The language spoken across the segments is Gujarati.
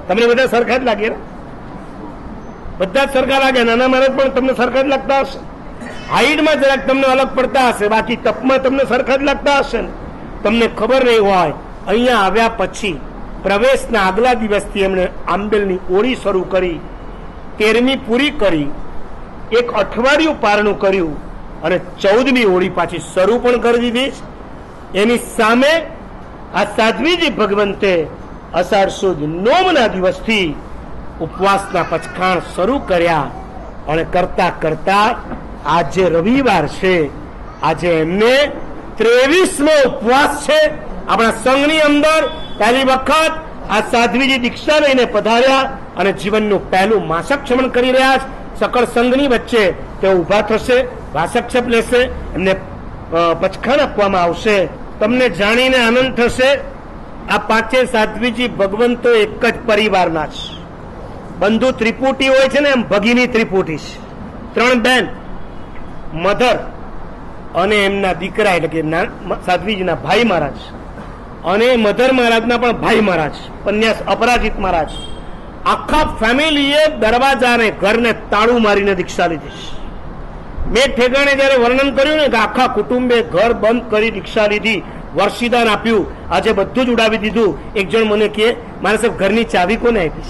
તમને બધા સરખા જ લાગે, બધા જ સરખા લાગે. નાના મહારાજ પણ તમને સરખા જ લાગતા હશે. હાઈટમાં જરાક તમને અલગ પડતા હશે, બાકી તપમાં તમને સરખા જ લાગતા હશે ને. તમને ખબર નહીં હોય, અહીંયા આવ્યા પછી પ્રવેશના આગલા દિવસથી એમણે આંબેલની ઓળી શરૂ કરી, 13મી પૂરી કરી, એક અઠવાડિયું પારણું કર્યું અને 14મી ઓળી પાછી શરૂ પણ કરી દીધી. એની સામે આ સાધ્વીજી ભગવંતે અષાઢ સુદ નોમના દિવસથી ઉપવાસના પચખાણ શરૂ કર્યા અને કરતા કરતા આજે રવિવાર છે, આજે એમને 23મો ઉપવાસ છે. આપણા સંઘની અંદર પહેલી વખત આ સાધ્વીજી દીક્ષા લઈને પધાર્યા અને જીવનનું પહેલું માસક્ષમણ કરી રહ્યા છે. સકળ સંઘની વચ્ચે તેઓ ઉભા થશે, વાસક્ષપ લેશે, એમને પચખાણ આપવામાં આવશે. તમને જાણીને આનંદ થશે, આ પાંચે સાધ્વીજી ભગવંતો એક જ પરિવારના છે. બંધુ ત્રિપુટી હોય છે ને, એમ ભગીની ત્રિપુટી છે. 3 બેન, મધર અને એમના દીકરા એટલે કે સાધ્વીજીના ભાઈ મહારાજ અને મધર મહારાજના પણ ભાઈ મહારાજ, પન્યાસ અપરાજિત મહારાજ. આખા ફેમિલીએ દરવાજા અને ઘરને તાળું મારીને દીક્ષા લીધી છે. મેં ઠેકાણે જયારે વર્ણન કર્યું ને કે આખા કુટુંબે ઘર બંધ કરી દીક્ષા લીધી, વર્ષીદાન આપ્યું, આજે બધું જ ઉડાવી દીધું. એક જણ મને કહે, મારે સાહેબ ઘરની ચાવી કોને આપી?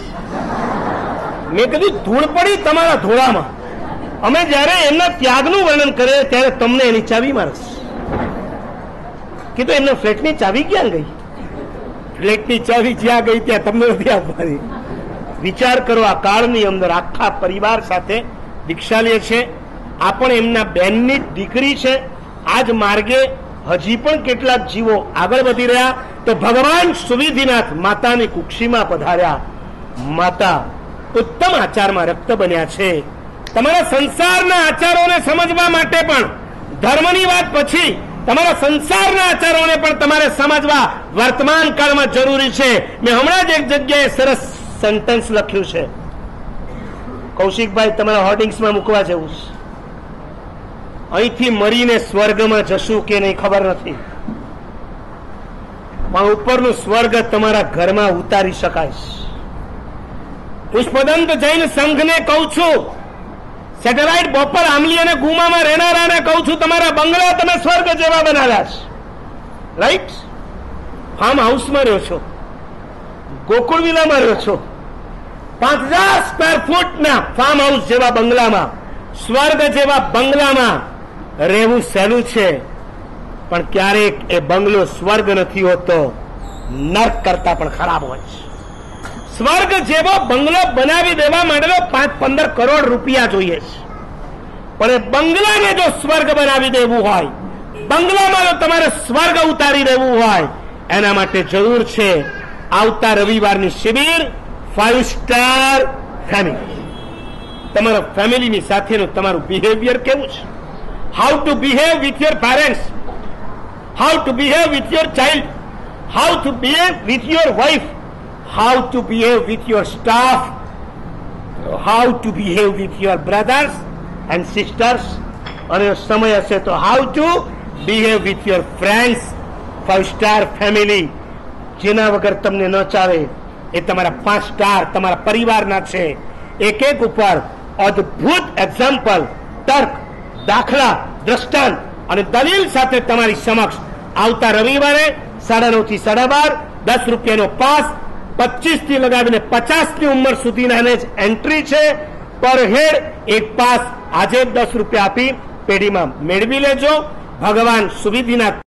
મેં કીધું ધૂળ પડી તમારા ધોળામાં. અમે જયારે એમના ત્યાગનું વર્ણન કરીએ ત્યારે તમને એની ચાવી મારે કીધું. એમના ફ્લેટની ચાવી ક્યાં ગઈ? ફ્લેટની ચાવી જ્યાં ગઈ ત્યાં તમને નથી આપવાની. વિચાર કરો, આ કાળની અંદર આખા પરિવાર સાથે દીક્ષા લે છે. આ પણ એમના બહેનની જ દીકરી છે. આજ માર્ગે હજી પણ કેટલાક જીવો આગળ વધી રહ્યા. તો ભગવાન સુવિધિનાથ માતાની કુક્ષીમાં પધાર્યા. માતા ઉત્તમ આચારમાં રક્ત બન્યા છે. તમારા સંસારના આચારોને સમજવા માટે પણ ધર્મની વાત પછી તમારા સંસારના આચારોને પણ તમારે સમજવા વર્તમાન કાળમાં જરૂરી છે. મેં હમણાં જ એક જગ્યાએ સરસ સેન્ટેન્સ લખ્યું છે, કૌશિકભાઈ તમારા હોર્ડિંગ્સમાં મૂકવા જેવું છે. અહીંથી મરીને સ્વર્ગમાં જશું કે નહીં ખબર નથી, પણ ઉપરનું સ્વર્ગ તમારા ઘરમાં ઉતારી શકાય. પુષ્પદંત જૈન સંઘને કહું છું, સેટેલાઇટ બોપર આમલી અને ગુમામાં રહેનારાને કહું છું, તમારા બંગલા તમે સ્વર્ગ જેવા બનાવ્યા છે. રાઈટ? ફાર્મ હાઉસમાં રહ્યો છો, ગોકુળ વિલામાં રહ્યો છો, 5000 સ્ક્વેર ફૂટના ફાર્મ હાઉસ જેવા બંગલામાં, સ્વર્ગ જેવા બંગલામાં રહેવું સહેલું છે, પણ ક્યારેક એ બંગલો સ્વર્ગ નથી હોતો, નર્ક કરતા પણ ખરાબ હોય છે. સ્વર્ગ જેવો બંગલો બનાવી દેવા માટે 5-15 કરોડ રૂપિયા જોઈએ છે, પણ એ બંગલાને જો સ્વર્ગ બનાવી દેવું હોય, બંગલામાં જો તમારે સ્વર્ગ ઉતારી દેવું હોય, એના માટે જરૂર છે આવતા રવિવારની શિબિર 5 સ્ટાર ફેમિલી. તમારા ફેમિલીની સાથેનું તમારું બિહેવિયર કેવું છે? How to behave with your parents, how to behave with your child, how to behave with your wife, how to behave with your staff, how to behave with your brothers and sisters, અને સમય હશે તો how to behave with your friends. 5 star family જેના વગર તમને ન ચાલે એ તમારા 5 સ્ટાર તમારા પરિવારના છે. એક એક ઉપર અદ્ભુત એક્ઝામ્પલ, તર્ક, દાખલા, દ્રષ્ટાંત અને દલીલ સાથે તમારી સમક્ષ આવતા રવિવારે 9:30 થી 12:30 10 રૂપિયાનો પાસ, 25 થી લગાવીને 50ની ઉંમર સુધીના જ એન્ટ્રી છે. પર હેડ એક પાસ આજે 10 રૂપિયા આપી પેઢીમાં મેળવી લેજો. ભગવાન સુવિધિના